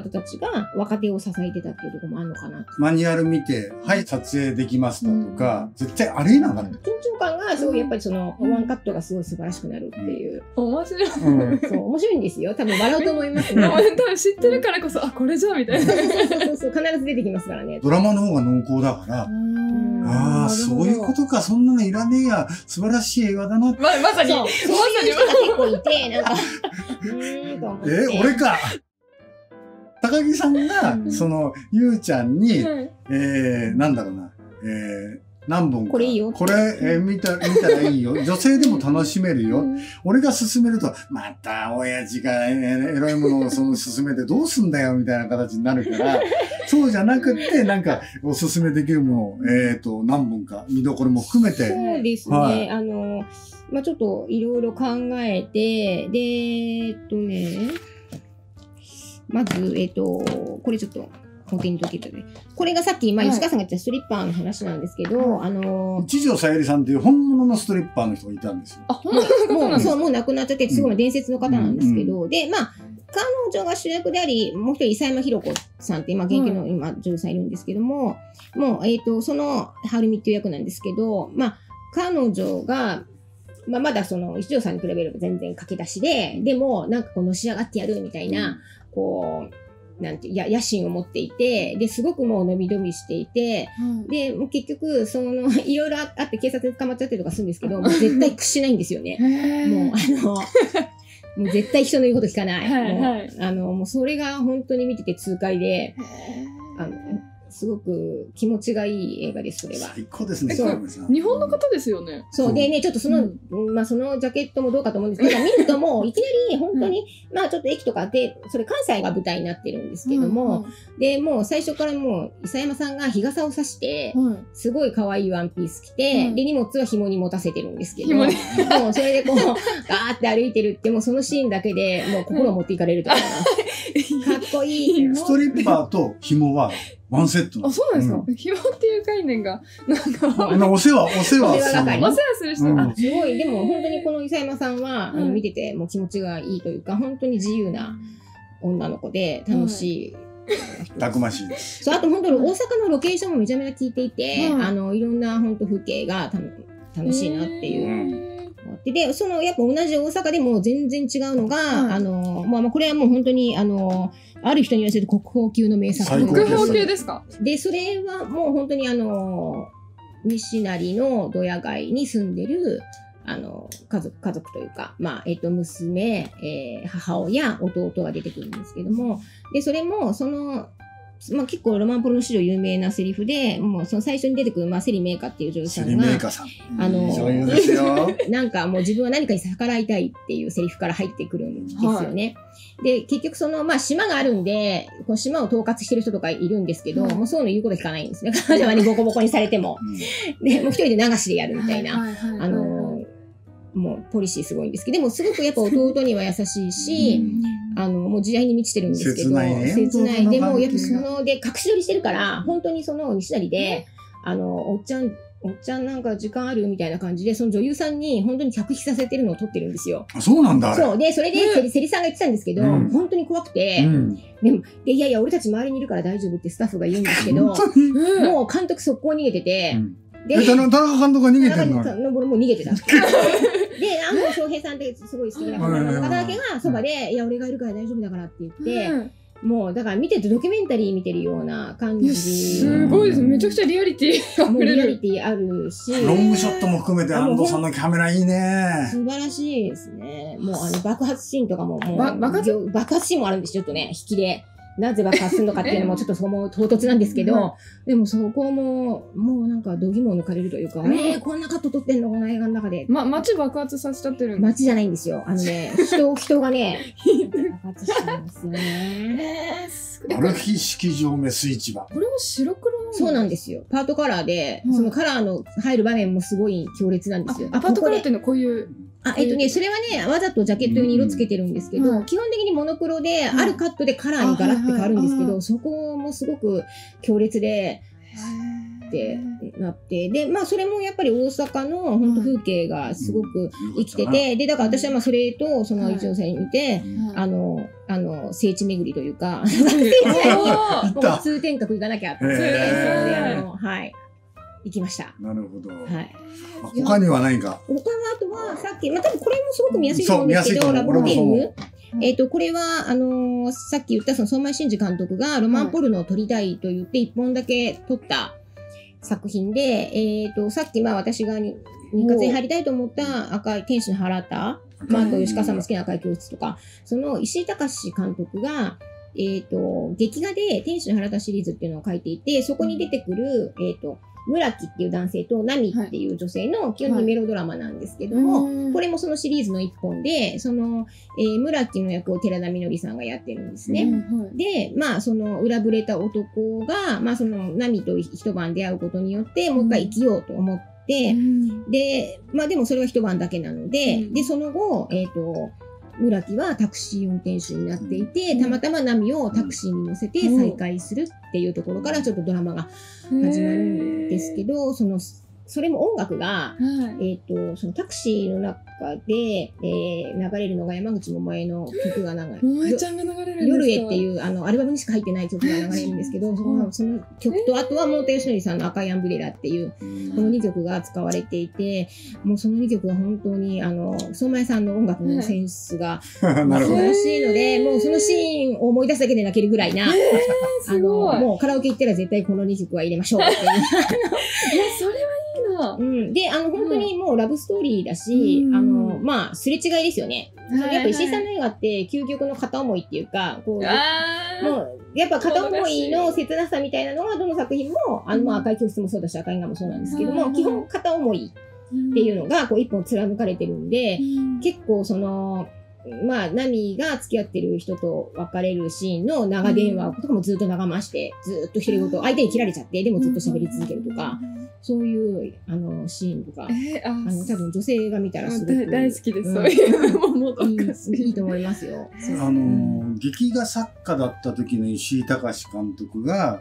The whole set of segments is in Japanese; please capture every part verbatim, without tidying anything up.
方たちが若手を支えてたっていうところもあるのかな。 マニュアル見て、はい、撮影できましたとか、絶対ありえなかった。 緊張感がすごいやっぱりその、ワンカットがすごい素晴らしくなるっていう。 面白い。 そう、面白いんですよ。多分笑うと思いますね。 多分知ってるからこそ、あ、これじゃみたいな。 そうそうそう、必ず出てきますからね。 ドラマの方が濃厚だから、ああ、そういうことか、そんなのいらねえや、素晴らしい映画だな。 ま、まさに、 そう、そういう人が結構いて、なんか、うーんと思って。 え、俺か。高木さんが、その、ゆうちゃんに、えー、なんだろうな、えー、何本か。 これいいよ。 これ、えー、見た、見たらいいよ。女性でも楽しめるよ。うん、俺が勧めると、また、親父が、えー、エロいものをその勧めてどうすんだよ、みたいな形になるから、そうじゃなくって、なんか、おすすめできるもの、えっと、何本か、見どころも含めて。 そうですね。はい、あの、まあ、ちょっと、いろいろ考えて、で、えっとね、まず、えっと、これちょっと、保険に解けたね。これがさっき、まあ、吉川さんが言ったストリッパーの話なんですけど、あのー、 一条さゆりさんっていう本物のストリッパーの人がいたんですよ。 あ、本物もう、そう、もう亡くなっちゃって、すごい伝説の方なんですけど、うんうん、で、まあ、彼女が主役であり、もう一人、伊佐山ひろ子さんって、今、現役の、うん、今、女優さんいるんですけども、もう、えっと、その、はるみっていう役なんですけど、まあ、彼女が、まあ、まだその、一条さんに比べれば全然駆け出しで、でも、なんかこう、のし上がってやるみたいな、うん、こう、なんて、や、野心を持っていて、で、すごくもう伸び伸びしていて、うん、で、もう結局、その、いろいろあって警察で捕まっちゃったりとかするんですけど、もう絶対屈しないんですよね。もう、あの、もう絶対人の言うこと聞かない。はいはい、もうあの、もうそれが本当に見てて痛快で、あの、すごく気持ちがいい映画です、それは。 最高ですね。 そう。日本の方ですよね。 そう。でね、ちょっとその、うん、まあそのジャケットもどうかと思うんですけど、見るともういきなり本当に、うん、まあちょっと駅とかで、それ関西が舞台になってるんですけども、うんうん、で、もう最初からもう、伊佐山さんが日傘を差して、うん、すごい可愛いワンピース着て、うん、で、荷物は紐に持たせてるんですけど、もうそれでこう、ガーって歩いてるって、もうそのシーンだけでもう心を持っていかれると思います。かっこいい。 ストリッパーと紐は、ワンセット。 あ、そうなんですか、うん、紐っていう概念が、なんか。 お世話、お世話する。お世話する人、 うん、あ、すごい。でも本当にこの伊佐山さんは、うん、あの見ててもう気持ちがいいというか、本当に自由な女の子で楽しい。 たくましいです。 そう、あと本当に大阪のロケーションもめちゃめちゃ効いていて、うん、あの、いろんな本当風景がた楽しいなっていう。で、その、やっぱ同じ大阪でも全然違うのが、うん、あの、まあ、まあ、これはもう本当に、あの、ある人に言わせると国宝級の名作。 国宝級ですか？ で、それはもう本当にあの、西成のドヤ街に住んでる、あの、家族、家族というか、まあ、えっと、娘、えー、母親、弟が出てくるんですけども、で、それも、その、まあ、結構ロマンポルノ史上有名なセリフで、もうその最初に出てくる、まあ、セリメーカっていう女優さんが、 セリメーカさん。 あの、 女優ですよ。 なんかもう自分は何かに逆らいたいっていうセリフから入ってくるんですよね。はい、で、結局その、まあ、島があるんで、この島を統括してる人とかいるんですけど、うん、もうそういうの言うこと聞かないんですね。彼女はね、ボコボコにされても。うん、で、もう一人で流しでやるみたいな。あの、もうポリシーすごいんですけど、でもすごくやっぱ弟には優しいし、うん、あの、もう慈愛に満ちてるんですけど、 切ないね。 切ない。でも、やっぱその、で、隠し撮りしてるから、本当にその西成で、あの、おっちゃん、おっちゃんなんか時間あるみたいな感じで、その女優さんに本当に客引きさせてるのを撮ってるんですよ。 あ、そうなんだ。 そう。で、それでセリ、セリさんが言ってたんですけど、うん、本当に怖くて、うん、でも、で、いやいや、俺たち周りにいるから大丈夫ってスタッフが言うんですけど、もう監督速攻逃げてて、うんで、田中監督が逃げてるの？ 俺もう逃げてた。で、安藤翔平さんってすごい素敵な方だけがそばで、いや、俺がいるから大丈夫だからって言って、うん、もう、だから見ててドキュメンタリー見てるような感じ。 すごいです。めちゃくちゃリアリティもうリアリティあるし。 ロングショットも含めて安藤さんのキャメラいいね。 素晴らしいですね。もうあの爆発シーンとかも、もう爆発爆発シーンもあるんですよ、ちょっとね、引きで。なぜ爆発するのかっていうのもちょっとそこも唐突なんですけど、うん、でもそこも、もうなんか度肝を抜かれるというか、うん、えー、こんなカット撮ってんのこの映画の中で。 ま、街爆発させちゃってる。 街じゃないんですよ。あのね、人、人がね、爆発してるんですよね。 マル秘式場メス市場。 これは白黒なの？ そうなんですよ。パートカラーで、うん、そのカラーの入る場面もすごい強烈なんですよ。 あ、パートカラーっていうのはこういう。 あ、えっとね、それはね、わざとジャケット用に色つけてるんですけど、うん、基本的にモノクロで、あるカットでカラーにガラッて変わるんですけど、そこもすごく強烈で、 ってなって、で、まあ、それもやっぱり大阪の本当風景がすごく生きてて、で、だから私はまあ、それと、その一ノ瀬に見て、あの、あの、聖地巡りというか、聖地に通天閣行かなきゃって思って、それで、あの、はい。行きました。 なるほど。 はい。 他には何か？ 他の後は、さっき、まあ、多分これもすごく見やすいと思うんですけど、ラブホテル。えっと、これは、あのー、さっき言ったその相馬真司監督がロマンポルノを撮りたいと言って一本だけ撮った作品で、えっと、さっきまあ私が日活に入りたいと思った赤い天使の腹田、まあ、あと吉川さんも好きな赤い教室とか、その石井隆監督が、えっと、劇画で天使の腹田シリーズっていうのを書いていて、そこに出てくる、えっと、村木っていう男性とナミっていう女性の基本にメロドラマなんですけども、はい、これもそのシリーズの一本で、その、えー、村木の役を寺田みのりさんがやってるんですね。うんはい、で、まあ、その裏ぶれた男が、まあ、そのナミと一晩出会うことによって、もう一回生きようと思って、うん、で、まあでもそれは一晩だけなので、うん、で、その後、えっと、村木はタクシー運転手になっていて、うん、たまたまナミをタクシーに乗せて再会するっていうところからちょっとドラマが始まるんですけど、その、それも音楽が、はい、えっと、そのタクシーの中で、えー、流れるのが山口百恵の曲が流れる。 百恵ちゃんが流れるんですか？ 夜へっていうあのアルバムにしか入ってない曲が流れるんですけど、その、その曲と、あとはモータヨシノリさんの赤いアンブレラっていう、このにきょくが使われていて、もうそのにきょくは本当に、あの、相馬屋さんの音楽のセンスが素晴らしいので、もうそのシーンを思い出すだけで泣けるぐらいな、あの、もうカラオケ行ったら絶対このにきょくは入れましょうっていう。いや、 それはいいな。 うん、で、あの、本当にもうラブストーリーだし、うん、あの、まあ、すれ違いですよね。はいはい、やっぱ石井さんの映画って究極の片思いっていうか、こう、もう、やっぱ片思いの切なさみたいなのはどの作品も、あの、まあ、赤い教室もそうだし、赤い画もそうなんですけども、基本片思いっていうのが、こう、一本貫かれてるんで、うん、結構その、まあ、ナミが付き合ってる人と別れるシーンの長電話とかもずっと長回して、ずっと独り言、相手に切られちゃって、でもずっと喋り続けるとか、そういう、あの、シーンとか、えー、あ, あの、多分女性が見たらすごく。 大好きです、うん、そういうのももどかしい。 いいと思いますよ。 あの、劇画作家だった時の石井隆監督が、うん、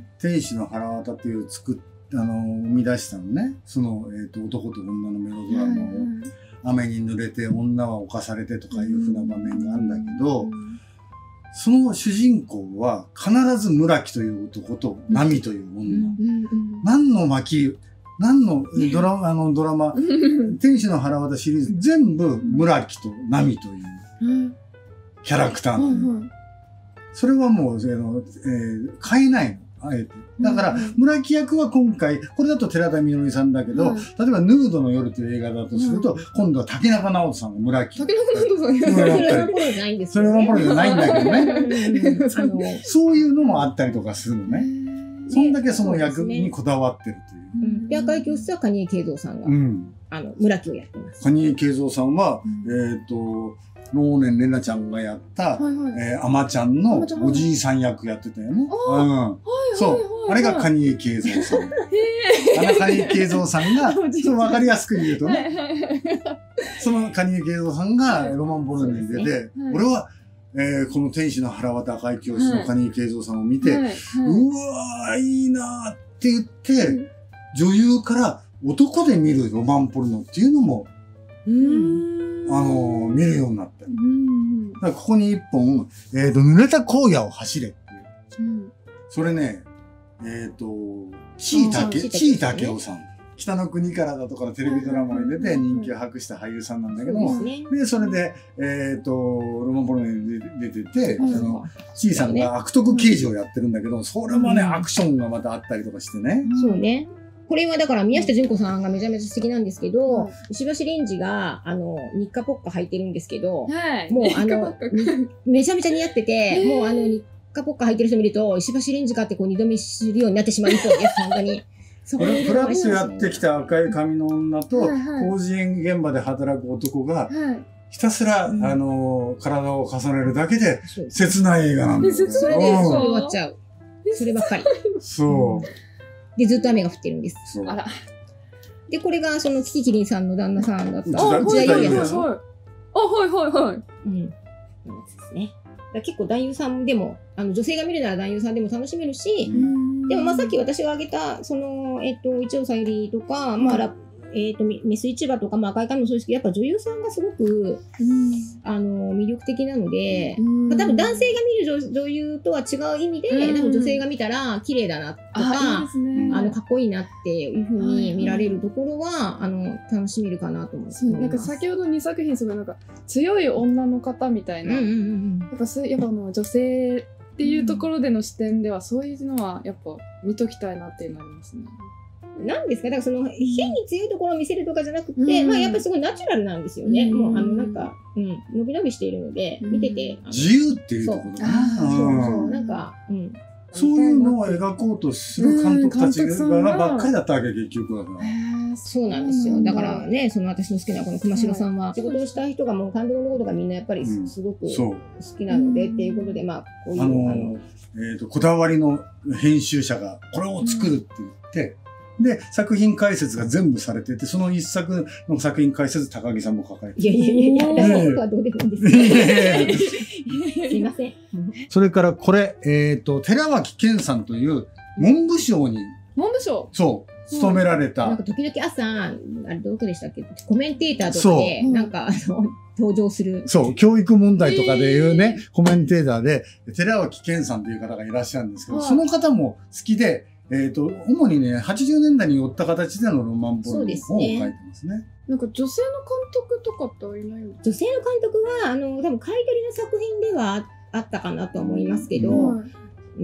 天使の腹渡っていう作っ、あの、生み出したのね。その、えっと、男と女のメロドラマを。雨に濡れて女は侵されてとかいうふうな場面があるんだけど、その主人公は必ず村木という男とナミという女。何の巻、何のドラマ、あのドラマ、天使の腹渡シリーズ全部村木とナミというキャラクターなの。それはもう、えーえー、変えないの。あえて。だから、村木役は今回、これだと寺田みのりさんだけど、はい、例えば、ヌードの夜という映画だとすると、はい、今度は竹中直人さんが村木。 竹中直人さんがそれはポロじゃないんですそれはポロじゃないんだけどね。そういうのもあったりとかするのね。そんだけその役にこだわってるという。 で、赤い教室は蟹江慶三さんが、うん、あの、村木をやってます。 蟹江慶三さんは、うん、えっと、能年玲奈ちゃんがやった、はいはい、えー、あまちゃんのおじいさん役やってたよね。うん。そう。あれが蟹江慶三さん。あの蟹江慶三さんが、そうわかりやすく言うとね。その蟹江慶三さんがロマンポルノに出て、はい、俺は、えー、この天使の腹渡赤い教室の蟹江慶三さんを見て、はいはい、うわー、いいなーって言って、うん、女優から男で見るロマンポルノっていうのも、うんあのー、見るようになった。うん、だからここに一本、えっ、ー、と、濡れた荒野を走れっていう。うん、それね、えっ、ー、と、ちーたけ、ちーたけおさん。北の国からだとかのテレビドラマに出て人気を博した俳優さんなんだけども、で、それで、えっ、と、ロマンポルノに出てて、あの、ちーさんが悪徳刑事をやってるんだけど、それもね、アクションがまたあったりとかしてね。 そうね。これはだから宮下純子さんがめちゃめちゃ素敵なんですけど、うん、石橋蓮司が、あの、日課ポッカ履いてるんですけど、はい、もうあの、めちゃめちゃ似合ってて、もうあの、日課ポッカ履いてる人見ると、石橋蓮司かってこう二度見するようになってしまう一方です、本当に。 そこにフラッとやってきた赤い髪の女と、工事現場で働く男が、ひたすら、うん、あの、体を重ねるだけで、切ない映画なんだよ。 それで、それ終わっちゃう。そればっかり。 そう。 で、ずっと雨が降ってるんです。あら。で、これが、その、キキキリンさんの旦那さんだった。 あ、内田裕也さん。あ、はいはいはい。うん。 ですね。結構男優さんでも、あの、女性が見るなら男優さんでも楽しめるし、 でもまあさっき私が挙げたそのえっと一応さゆりとか、まあラえっとメス市場とかまあ赤い髪もそうですけど、やっぱ女優さんがすごくあの魅力的なので、まあ多分男性が見る女女優とは違う意味で、多分女性が見たら綺麗だなとか、あのかっこいいなっていうふうに見られるところはあの楽しめるかなと思います。 なんか先ほどにさく品すごいなんか強い女の方みたいな、やっぱそうやっぱあの女性っていうところでの視点ではそういうのはやっぱ見ときたいなっていうのありますね。 なんですか、だからその変に強いところを見せるとかじゃなくて、うん、まあやっぱりすごいナチュラルなんですよね。うん、もうあのなんか、うん、伸び伸びしているので、見てて自由っていうところだな。 そうそうなんか、うん、 そういうのを描こうとする監督たちがばっかりだったわけ、結局は。 そうなんですよ。だからね、その私の好きなこの熊代さんは、仕事をした人がもう監督のことがみんなやっぱりすごく好きなのでっていうことで、まあ、こういう、あの、 えっと、こだわりの編集者がこれを作るって言って、で、作品解説が全部されてて、その一作の作品解説、高木さんも書かれていやいやいやいや、私のことはどうでもいいんですけど。すいません。 それからこれ、えっと、寺脇健さんという文部省に、 文部省そう、勤められた。 なんか時々朝、あれどこでしたっけ、コメンテーターとかで、なんか、あの、登場する。 そう、教育問題とかでいうね、コメンテーターで、寺脇健さんという方がいらっしゃるんですけど、その方も好きで、えっと、主にね、はちじゅうねんだいに寄った形でのロマンポルノを書いてますね。 なんか女性の監督とかっていないの？ 女性の監督は、あの、多分買い取りの作品ではあったかなと思いますけど、うん、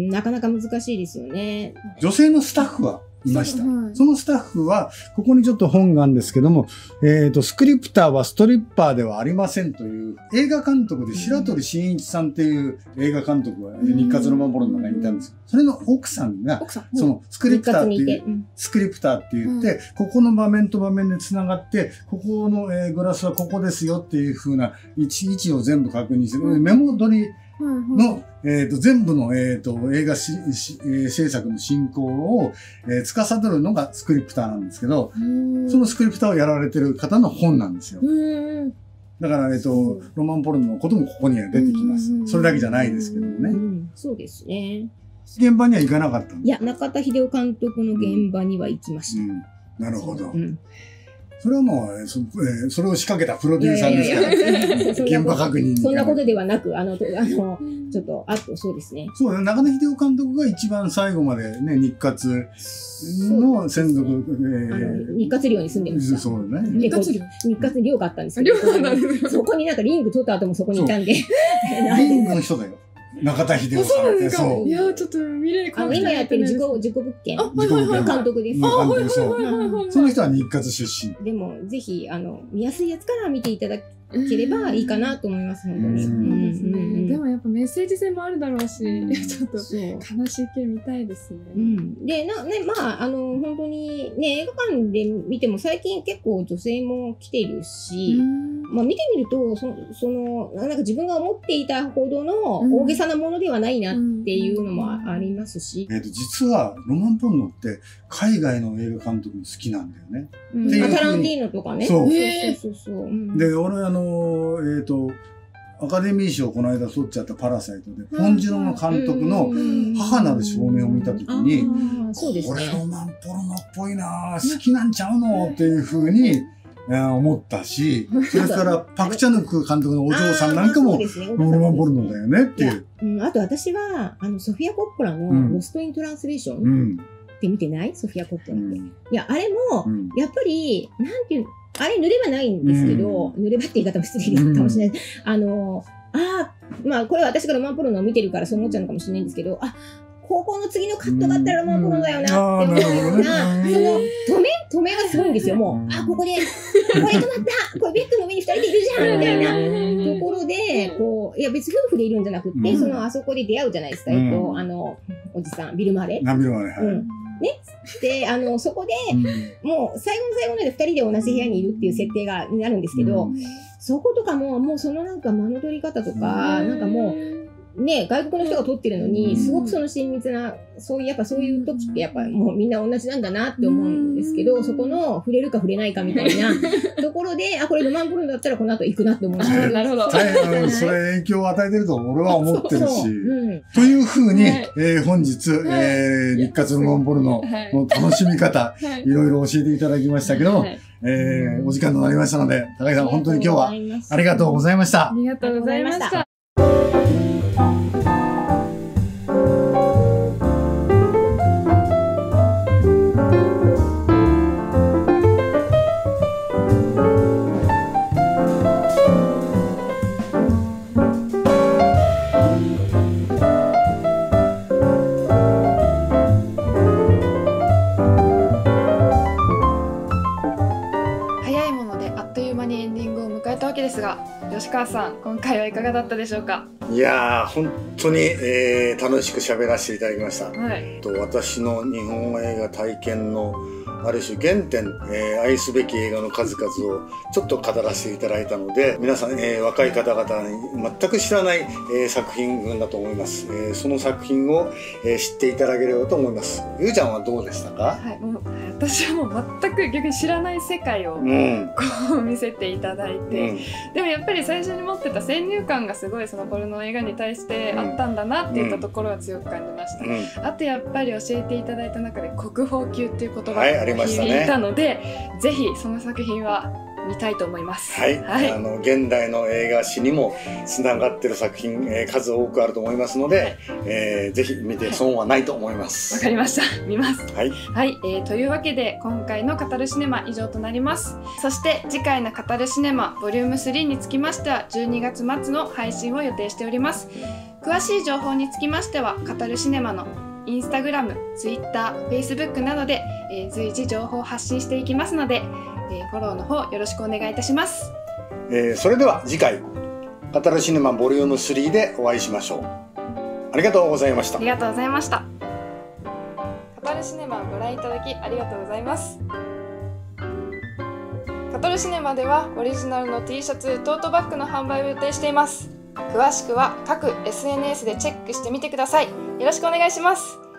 なかなか難しいですよね。 女性のスタッフはいました。はい、そのスタッフは、ここにちょっと本があるんですけども、えっと、スクリプターはストリッパーではありませんという、映画監督で白鳥真一さんっていう映画監督が日活ロマンポルノの中にいたんですよ。それの奥さんが、そのスクリプターっていう、スクリプターって言って、ここの場面と場面で繋がって、ここのグラスはここですよっていう風な位置、位置を全部確認する。メモ取りの、えっと、全部の、えっと、映画しし、えー、制作の進行を、えー、司るのがスクリプターなんですけど、そのスクリプターをやられてる方の本なんですよ。だから、えっと、ロマンポルノのこともここには出てきます。それだけじゃないですけどもね。 そうですね。 現場には行かなかったんいや、中田秀夫監督の現場には行きました。うんうん、 なるほど。うんそれはもうそ、えー、それを仕掛けたプロデューサーですから、現場確認。 そんなことではなく、あの、あの、ちょっと、あと、そうですね。 そうね、中田秀夫監督が一番最後までね、日活の専属、 えー、日活寮に住んでました。 そうね。 日活寮日活寮があったんですけど、そこになんかリング取った後もそこにいたんで。 リングの人だよ。中田秀夫さんって。 そう。いや、ちょっと見れるかも。今やってる自己、自己物件。監督です。 監督、そう。その人は日活出身。 でも、ぜひ、あの、見やすいやつから見ていただければいいかなと思います、本当に。 でもやっぱメッセージ性もあるだろうし、ちょっと悲しい系見たいですね。 で、な、ね、まあ、あの、本当にね、映画館で見ても最近結構女性も来てるし、まあ見てみると、そその、なんか自分が思っていたほどの大げさなものではないなっていうのもありますし。 えっと、実はロマンポルノって海外の映画監督も好きなんだよね。 うん、タランティーノとかね。 そう。 そうそうそう。 で、俺あの、えっと、アカデミー賞この間取っちゃったパラサイトで、ポンジュノの監督の母なる証明を見たときに、これロマンポルノっぽいな好きなんちゃうのっていうふうに、思ったし、それからパクチャヌク監督のお嬢さんなんかも、ロマンポルノだよねっていう。 うん、あと私は、あの、ソフィア・コッポラのロスト・イン・トランスレーションって見てない？ソフィア・コッポラって。うん、いや、あれも、やっぱり、なんていうの、あれ塗ればないんですけど、うん、塗ればって言い方も失礼かもしれない。うん、あの、ああ、まあこれは私がロマンポルノを見てるからそう思っちゃうのかもしれないんですけど、あ、高校の次のカットがあったらロマンポルノだよなって思うような、その、止め止めがすごいんですよ、もう。あ、ここで、これ止まったこれベッドの上に二人でいるじゃんみたいなところで、こう、いや別に夫婦でいるんじゃなくて、その、あそこで出会うじゃないですか、えっと、あの、おじさん、ビル・マーレ。 ビル・マーレ、はい。 ね。で、あの、そこで、うん、もう、最後の最後まで二人で同じ部屋にいるっていう設定が、になるんですけど、うん、そことかも、もうそのなんか間の取り方とか、うん、なんかもう、 ね、外国の人が撮ってるのに、すごくその親密な、そういう、やっぱそういう時ってやっぱもうみんな同じなんだなって思うんですけど、そこの触れるか触れないかみたいなところで、あ、これロマンポルノだったらこの後行くなって思うんですよ。 なるほど。 大変、それ影響を与えてると俺は思ってるし。 そうそううん、 というふうに、 はい、 えー、本日、はい、えー、日活ロマンポルノの楽しみ方、はい、いろいろ教えていただきましたけども、はい、えー、お時間となりましたので、高井さん、本当に今日はありがとうございました。 ありがとうございました。ですが、吉川さん、今回はいかがだったでしょうか。 いやー、本当に、えー、楽しく喋らせていただきました。はい、と私の日本映画体験のある種原点、えー、愛すべき映画の数々をちょっと語らせていただいたので、皆さん、えー、若い方々に全く知らない、えー、作品群だと思います。えー、その作品を、えー、知っていただければと思います。ゆうちゃんはどうでしたか？ はい、もう私はもう全く逆に知らない世界を、うん、こう見せていただいて、うん、でもやっぱり最初に持ってた先入観がすごいそのポルノ映画に対してあったんだなっていったところは強く感じました。うん、あとやっぱり教えていただいた中で国宝級っていう言葉が響いたので、はいね、ぜひその作品は見たいと思います。 はい、はい、あの現代の映画史にもつながってる作品、えー、数多くあると思いますので、はい、えー、ぜひ見て損はないと思います。 わ、はい、かりました。見ます。 はい、 はい、えー、というわけで今回の語るシネマ以上となります。そして次回の語るシネマボリュームスリーにつきましてはじゅうにがつ末の配信を予定しております。詳しい情報につきましては語るシネマのインスタグラム、ツイッター、フェイスブックなどで、えー、随時情報を発信していきますので、えー、フォローの方よろしくお願いいたします。 えー、それでは次回語るシネマボリュームスリーでお会いしましょう。ありがとうございました。 ありがとうございました。語るシネマをご覧いただきありがとうございます。語るシネマではオリジナルの T シャツ、トートバッグの販売を予定しています。詳しくは各 エスエヌエス でチェックしてみてください。よろしくお願いします。